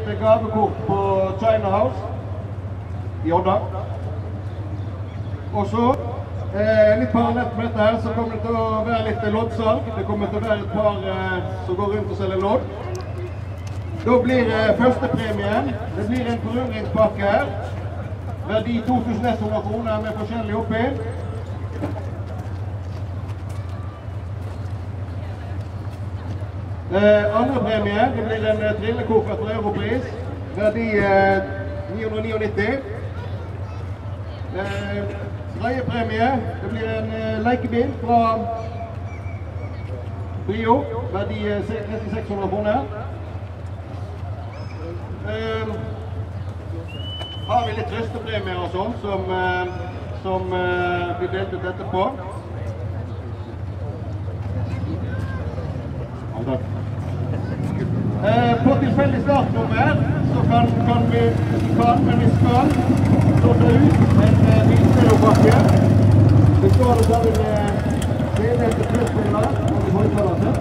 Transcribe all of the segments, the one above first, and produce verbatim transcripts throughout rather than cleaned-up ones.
et gavekort på China House i Odda. Og så, eh, litt parallelt med dette her, så kommer det til å være litt loddsalg. Det kommer til å være et par eh, som går rundt og selger lodd. Da blir eh, førstepremien, det blir en forundringspakke her. Verdi to tusen ett hundre kroner med forskjellig oppi. Eh, andre premie, det blir en uh, trillekoffert for Europris, verdi uh, ni hundre nittini. Eh, tredje premie, det blir en uh, lekebil fra Brio, verdi uh, nesten seks hundre kroner. Eh, har vi litt trøstepremier og sånn, som, uh, som uh, blir delt ut etterpå. Eh, på tilfeldig startnummer så kan, kan vi, kan, men vi skal låte ut en uh, bilstereopakke. Vi skal det sammen med vedhelte plussbiler og vi høytaler til.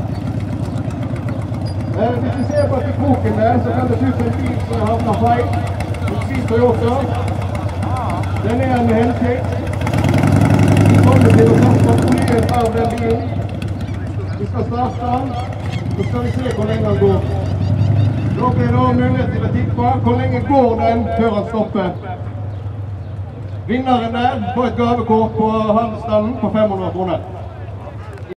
Eh, hvis vi ser bak i kroken der, så kan det se ut en bil som havner feil. En Swiss Toyota. Den er en hensikt. Vi kommer til å ta flyen av den bilen. Vi skal starte den. Så skal vi se hvor lenge den går. Da blir det mulighet til å tippe hvor lenge går den før den stopper. Vinneren der får et gavekort på handelsstanden på fem hundre kroner.